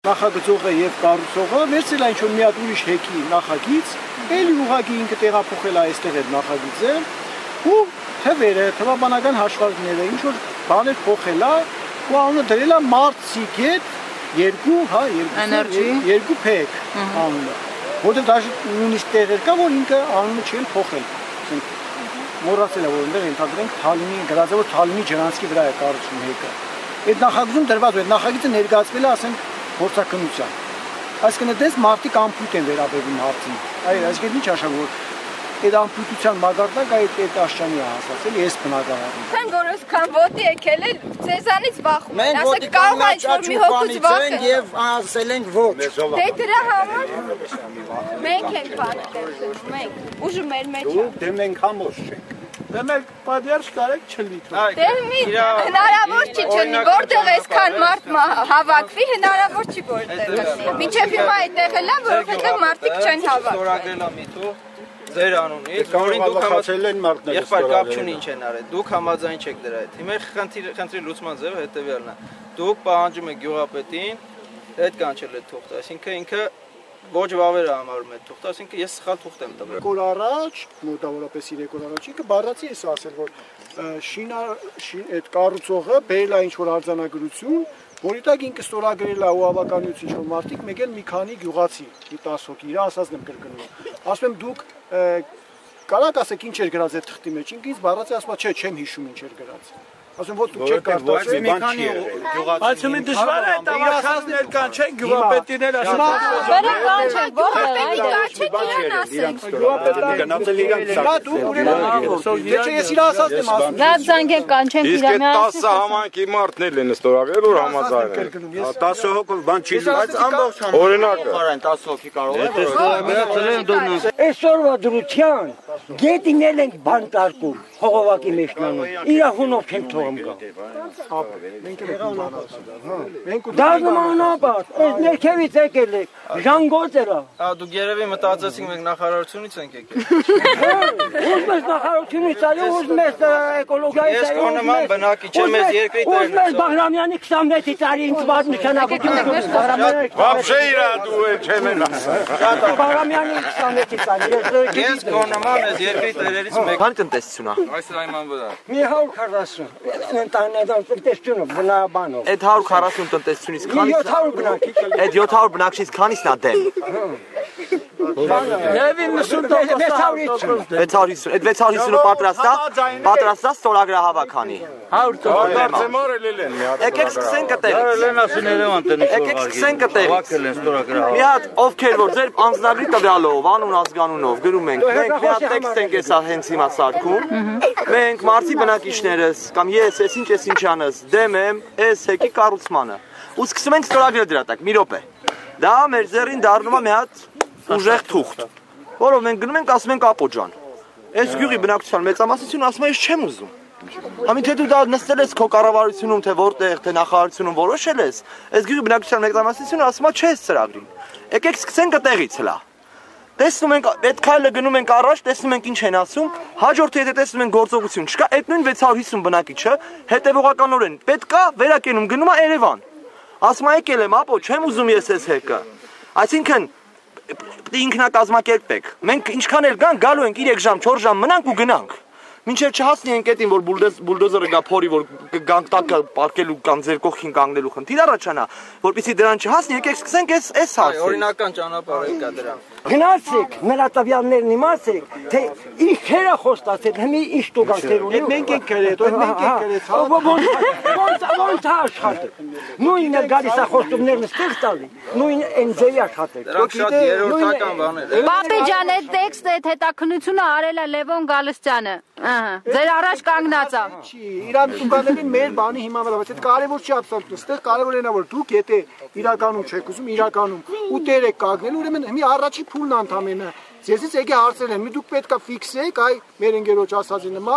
նախագծողը եւ կառուցողը վերցրել այն ինչ-որ մի հատ ուրիշ հեկի նախագիծ, էլի ուղղակի ինքը տեղափոխել է այստեղ այդ նախագիծը ու թվերը, թվաբանական հաշվարկները, ինչ որ բաներ փոխել է ու անունը դրել է Մարցիգետ 2 փեկ անունը, որտեղ դաժե նույնիսկ տեղեր կա, որ ինքը անունը չի փոխել, մոռացել է, որ այնտեղ ընդհանրենք Թալինի գրած է, որ Թալինի ջրանցքի վրա է կառուցվում հեկը։ Այդ նախագծում դրված է, այդ նախագիծը ներկայացվել է, ասենք, գործակնության։ Այսինքն այդպես մարդիկ ամփոփ են վերաբերվում հարցին։ Այսինքն ինչ ասեմ, որ այդ ամփոփության մագարտակ այդ Աշճանի է հասած, էլի էս բնակարանը։ Քան որ այսքան ոտի եկել է, ցեզանից վախում են, ասեք կարող է ինչ-որ մի հոգուց վախեն եւ ասել ենք ոչ։ Դե դրա համար մենք ենք պատկերել, մենք ուժը մեր մեջ է։ Դե մենք համոզ չենք։ Դե մենք պատերժ կարեք չլինի։ Դե մի հնարավոր չի չլինի, որտեղ այսքան մարդ հավաքվի, հնարավոր չի որտեղ լինի։ Մինչև հիմա այդտեղ էլ է, որովհետեւ մարդիկ չեն հավաքվում։ Ձեր անունից, որին դուք համաձայն են մարդները։ Եղբայր կապ չունի ինչ են արել։ Դուք համաձայն չեք դրա հետ։ Հիմա խնդրի լուծման ձևը հետեւյալն է։ Դուք պահանջում եք գյուղապետին հետ կանչել այդ թուղթը, այսինքն ինքը ոչ վավերը համարում է թուղթը, այսինքն ես սխալ թուղթ եմ տվել։ Օր առաջ, մոտավորապես 3 օր առաջ, ինքը բառացի էս ասել, որ այդ կառուցողը բերել է ինչ-որ արձանագրություն, որի տակ ինքը ստորագրել է ու ավականություն ինչ-որ մարդիկ, մեկ էլ մի քանի գյուղացի, մի 10 հոգի, իր ասածն եմ կրկնում։ Ասում եմ դուք կարաք ասեք ինչ էր գրած այդ թղթի մեջ, ինքը ինձ բառացի ասում է, չէ, չեմ հիշում ինչ էր գրած։ Ասում որ դուք չեք կարդացել մի քանի գյուղացի։ Այսինքն մի դժվար է տավականներ կանչեն գյուղապետին էլ ասած։ Բերեք կանչեն, գյուղապետին կանչեք իրան ասենք։ Գյուղապետը գնացել իրան սա դու ուրեմն դե ես իր ասածն եմ ասում։ Դա զանգեք կանչենք իրան մի ասած։ 10 համայնքի մարդներ են ստորագրել որ համաձայն են։ 10 հոգով բան չի բայց ամբողջ օրինակը 10 հոգի կարող է։ Այսօրվա դրության գետինել ենք բանտարկում հողովակի մեջնանում։ Իր հունով չենք թողում գա։ Դա նմանաբար, այս ներքևից եկել եք, ժանգոց էրա։ Դուք երևի մտածեցիք մենք նախարարությունից ենք եկել։ Ուզում ես նախարարությունից այո, ուզում ես էկոլոգիայից Ես քո նման բնակիչ եմ, ես երկրի տերն եմ։ Ուզում ես Բաղրամյանի 26 տարի ինքնված նշանակություն։ Вообще իրա դու չեմ ասա։ Բաղրամյանի 26 տարի։ Ես քո նման ես երկրի տերերից մեկ։ Քան տնտեսություն է։ Այս այման վրա։ Մի 140 ընտանեկան տնտեսությունը բնաբանով։ Այդ 140 տնտեսությունից քանիսն 700 բնակիչ։ Այդ 700 բնակչից քանիսն է դեմ։ Լևին 650։ 650։ Այդ 650-ը պատրաստ է ստորագրահավաքանի։ 100 են մի հատ։ Եկեք սկսենք այդտեղ։ Երևան տնից Եկեք սկսենք այդտեղ։ վակել են ստորագրահավաք։ Մի հատ ովքեր որ ձեր անձնագրի տվյալով, անուն ազգանունով գրում ենք, մենք մի հատ տեքստ ենք էսա հենց հիմա սարքում։ Մենք մարդի բնակիչներս կամ ես ինչ անես դեմ եմ այս հեկի կառուցմանը։ Ու սկսում ենք ստորագրել դրա տակ, մի րոպե։ Դա մեր ձեռին դառնում է մի հատ ուժեղ թուղթ, որով մենք գնում ենք ասում ենք ապո ջան։ Այս գյուղի բնակչության մեծամասնությունը ասում է ես չեմ ուզում։ Ամեն թե դու դա նստել ես քո կառավարությունում, թե որտեղ, թե նախարարությունում որոշել ես, այս գյուղի բնակչության մեծամասնությունը ասում է չես ծրագրին։ Եկեք սկսենք այդտեղից հլա։ Տեսնում ենք այդ քայլը գնում ենք առաջ, տեսնում ենք ինչ են ասում, հաջորդը եթե տեսնում ենք գործողություն չկա, այդ նույն 650 բնակիչը հետևողականորեն պետքա վերակենում գնում է Երևան։ Ասում է եկել եմ, ապո չեմ ուզում ես այս հեկը։ Այսինքն ինքնակազմակերպեք։ Մենք ինչքան էլ գալու ենք 3 ժամ, 4 ժամ մնանք ու գնանք։ Մինչև չհասնի ենք այդին, որ բուլդոզերը գա փորի, որ գանք տակը պարկելու կամ ձեր կողքին կանգնելու խնդիր առաջանա, որպեսզի դրան չհասնի, եկեք սկսենք այս հարցը։ Օրինական ճանապարհ կա դրան։ Գնացեք, նրա տվյալներն իմացեք, թե ինչ քերա խոստացել, հիմի ինչ տուգանքեր ունի։ Մենք ենք գրել, մենք ենք գրել, ոնց աշխատել։ Նույնը գալիս է խոստումներն ստեղ տալի, նույն NJ-ի աշխատել։ Դրանք շատ երրորդական բաներ են։ Պապի ջան, այդ տեքստը, այդ հետաքննությունը արել է Լևոն Գալստյանը։ Ձեր առաջ կանգնած է։ Իրան տուգանելին մեր բանի հիմա վրա, բայց այդ կարևոր չի աբսոլյուտ։ Այստեղ կարևորն է որ դուք եթե իրականում չեք ուզում, իրականում ուտեր եք կանգնել, ուրեմն հիմա առաջի փուլն անդամենը Ձեզից եկե հարցեր են, մի դուք պետք է ֆիքսեք, այ մեր ընկերոջ ասածի նման,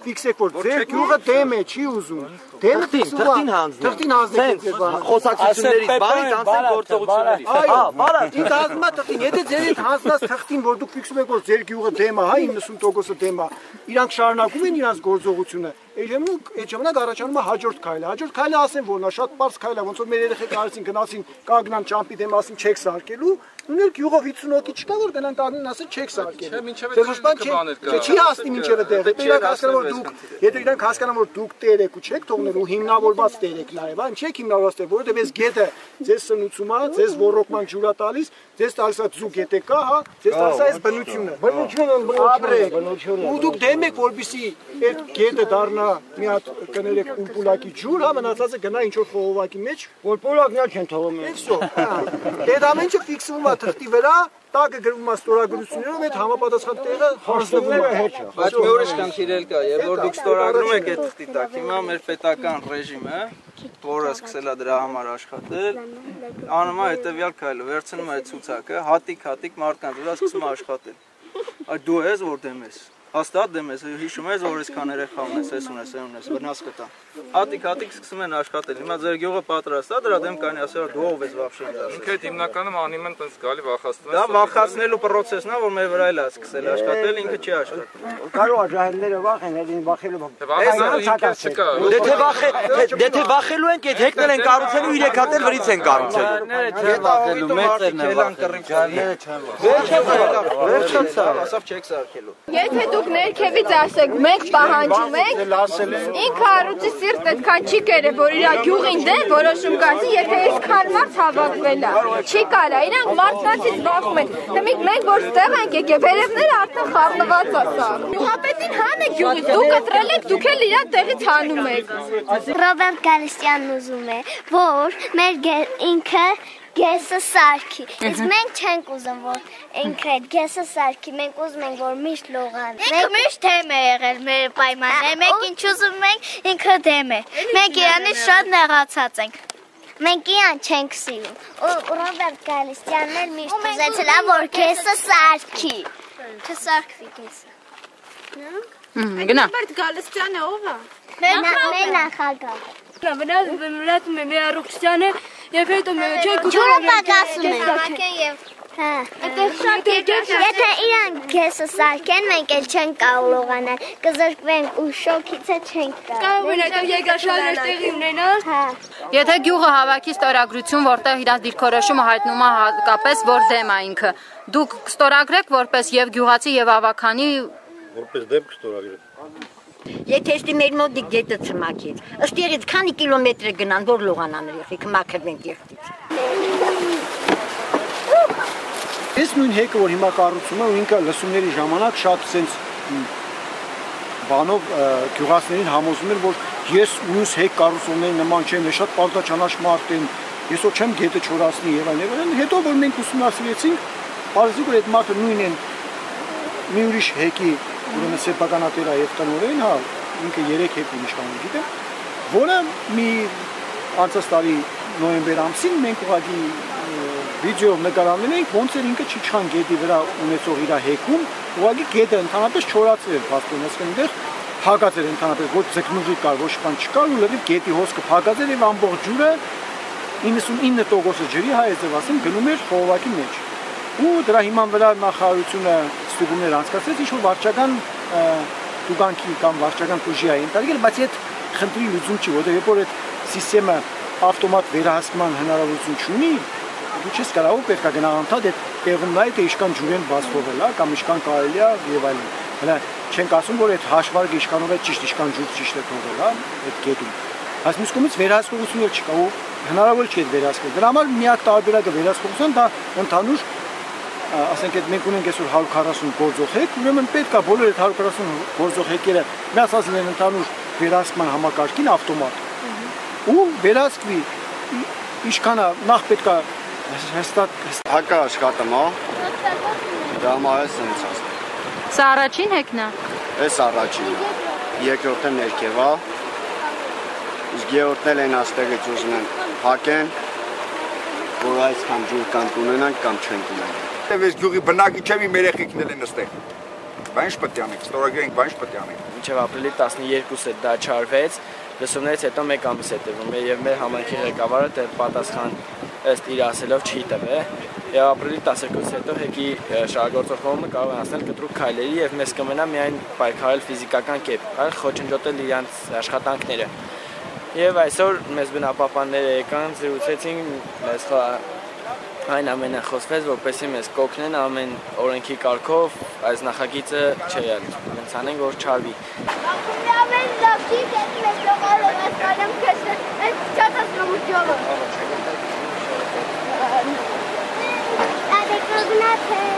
ֆիքսեք որ ձեր գյուղը դեմ է, չի ուզում։ Դեմը թղթին հանձնենք։ Խոսակցություններից բանից անցնենք գործողությունների։ Հա, բարա, ինձ ասում է թղթին, եթե ձերից հանձնած թղթին, որ դուք ֆիքսում եք որ ձեր գյուղը դեմ է, հա 90%-ը դեմ է, իրանք շարունակում են իրանք գործողությունը։ Այդ ժամանակ առաջանում է հաջորդ քայլը։ Հաջորդ քայլը ասեն որ նա շատ པարզ քայլ է, ոնց որ մեր երեխեք արեցին գնացին կանգնան ճամփի դեմ ասին չեք սարքելու, ուներ գյուղով 50 հոգի չկա որ գնան կանգնեն ասեն չեք սարքելու։ Չի հասնի մինչև այդտեղ։ Իրանք հասկանան որ դուք, եթե իրանք հասկանան որ դուք տեր եք ու չեք թողնելու հիմնավորված տեր եք նաև, այն չեք հիմնավորված տեր, որովհետև այս գետը ձեզ սնուցում է, ձեզ ռոռոկման ջուր է տալիս, ձեզ տալիս է ձու գետը կա, հա, ձեզ տալիս է այս բնությունը։ Բնությունը։ Ու դուք դեմ եք որպեսի այդ գետը դառնա մի հատ կներեք ումպուլակի ջուր, հա, մնացածը գնա ինչ որ խողովակի մեջ, որ պոլակներ չեն թողում։ Այդ ամենը ֆիքսվում է թղթի վրա, տակը գրվում է ստորագրություններով, այդ համապատասխան տեղը հանձնվում է հետ։ Բայց մի ուրիշ խնդիր էլ կա, եւ որ դուք ստորագրում եք այդ թղթի տակ, հիմա մեր պետական ռեժիմը, որը սկսել է դրա համար աշխատել, անում է հետեւյալ քայլը, վերցնում է այդ ցուցակը, հատիկ մարդկանց վրա սկսում է աշխատել։ Այդ դու ես որ դեմ ես։ Հաստատ դեմ ես, հիշում ես որ այսքան երեխա ունես, ես ունես, վնաս կտա։ Հատիկ սկսում են աշխատել։ Հիմա ձեր գյուղը պատրաստ է, դրա դեմ կանի ասել դու ով ես вообще ինձ ասել։ Ինքը հիմնականում անում են տես գալի վախացնում են։ Դա վախացնելու process-ն է, որ մեր վրա էլ է սկսել աշխատել, ինքը չի աշխատում։ Կարող է ժահելները վախեն, այն վախելու։ Դե վախելու ենք, այդ հեկնել են կառուցելու 3 հատ էլ վրից են կառուցելու։ Չեն վախելու, մեծերն են վախելու։ Վերջացա, ասավ չեք սարքելու։ Եթե դուք ներքևից ասեք, մենք պահանջում ենք, ինքը առուծի սիրտ այդքան չի կերը, որ իր գյուղին դեմ որոշում կայացի, եթե այսքան մարդ հավաքվել է։ Չի կարա, իրանք մարդկանցից բախում են։ Մենք որ ստեղ ենք եկել, վերևները արդեն խառնված է սա։ Գյուղապետին հան է գյուղից, դուք կտրել եք, դուք էլ իր տեղից հանում եք։ Ռոբերտ Գալստյանն ուզում է, որ մեր ինքը գեսը սարքի։ Իսկ մենք չենք ուզում, որ ինքը այդ գեսը սարքի, մենք ուզում ենք, որ միշտ լողան։ Մենք միշտ դեմ է եղել մեր պայմանները, մենք ինչ ուզում ենք, ինքը դեմ է։ Մենք իրանից շատ նեղացած ենք։ Մենք իրան չենք սիրում։ Ու Ռոբերտ Գալստյանն էլ միշտ ուզեցել է, որ գեսը սարքի։ Չսարքվի գեսը։ Գնա։ Ռոբերտ Գալստյանը ով է։ Մեր նախագահը։ Վնասում է մեր առողջությանը եւ հետո չեք ջուրը պակասում է։ Եթե իրան գեսը սարքեն, մենք էլ չենք կարող լողանալ, կզրկվենք ու շոքից չենք կարող։ Կարող են երկաշարժ տեղի ունենալ։ Հա։ Եթե գյուղը հավաքի ստորագրություն, որտեղ իր դիրքորոշումը հայտնում է հատկապես որ դեմ է ինքը, դուք ստորագրեք որպես եւ գյուղացի եւ ավականի որպես դեմ կստորագրեք։ Եթե ստի մեր մոտ գետը ծմակից, ըստ երից քանի կիլոմետր գնան, որ լողանան երեխեք, մաքրվեն գետից։ Այս նույն հեկը որ հիմա կառուցում է ու ինքը լսումների ժամանակ շատ սենց բանով գյուղացիներին համոզում էր որ ես մյուս հեկ կառուցողների նման չեմ, ես շատ պարտաճանաչ մարդ եմ, ես ոչ չեմ գետը չորացնի եւ այլն, հետո որ մենք ուսումնասիրեցինք, բարձրացի որ այդ մարդը նույն են մի ուրիշ հեկի ուրեմն սեփականատեր է եւ տնօրեն, հա, ինքը 3 հեկ ունի իշխանում, գիտեմ, որը մի անցած տարի նոյեմբեր ամսին մենք ուղղակի վիդեոյով նկարահանել ենք, ոնց էր ինքը Չիչխան գետի վրա ունեցող իր հեքում, ուղղակի գետը ընդհանրապես չորացել էր փաստորեն, այսինքն այնտեղ փակած էր ընդհանրապես, ոչ ձկնուղի կար, ոչ բան չկար ու լրիվ գետի հոսքը փակած էր եւ ամբողջ ջուրը 99% ջրի հայեցով ասեմ գնում էր խողովակի մեջ։ Ու դրա հիման վրա նախարարությունը ստուգումներ անցկացրեց, ինչ որ վարչական տուգանքի կամ վարչական տուժի է ընտրել, բայց այդ խնդրի լուծում չի, որտեղ երբ որ այդ համակարգը ավտոմատ վերահսկման հնարավորություն չունի, դու չես կարող պետք է գնալ անդադ այդ տեղում նայ թե ինչքան ջուր են բաց թողել, հա, կամ ինչքան կարելի է եւ այլն։ Հələ չենք ասում որ այդ հաշվարկը ինչքանով է ճիշտ, ինչքան ջուր ճիշտ է թողել, հա, այդ գետում։ Բայց մյուս կողմից վերահսկողություն էլ չկա ու հնարավոր չի այդ վերահսկել։ Դրա համար միակ տարբերակը վերահսկողության դա ընդհանուր ասենք այդ մենք ունենք այսօր 140 գործող հեկ, ուրեմն պետք է բոլոր այդ 140 գործող հեկերը միացած լինեն ընդհանուր վերահսկման համակարգին ավտոմատ։ Ու վերահսկվի ինչքան նախ պետք է հստակ հակա աշխատում, հա։ Դա մայս ինձ ասում։ Սա առաջին հեկն է։ Էս առաջինը։ Երկրորդը ներքև է։ Իսկ երրորդն էլ այն աստեղից ուզում են հակեն, որ այսքան ջուր կամ ունենանք կամ չենք ունենանք։ Ես գյուղի բնակիչ եմ, իմ երեխեքն են այստեղ։ Բան ինչ պետք է անենք, ստորագրենք, բան ինչ պետք է անենք։ Մինչև ապրիլի 12-ը դա չարվեց, լսումներից հետո 1 ամիս է տևում եւ մեր համայնքի ղեկավարը դեռ պատասխան ըստ իր ասելով չի տվել։ Եվ ապրիլի 12-ից հետո հեկի շահագործող կողմը կարող է անցնել կտրուկ քայլերի եւ մեզ կմնա միայն պայքարել ֆիզիկական կերպ, խոչընդոտել իրենց աշխատանքները։ Եվ այսօր մեզ բնապահպանները եկան, զրուցեցին, մեզ այն ամենը խոսվեց, որպեսզի մեզ կօգնեն ամեն օրենքի կարգով այս նախագիծը չենց անենք, որ չարվի։ Adek rozmawiamy.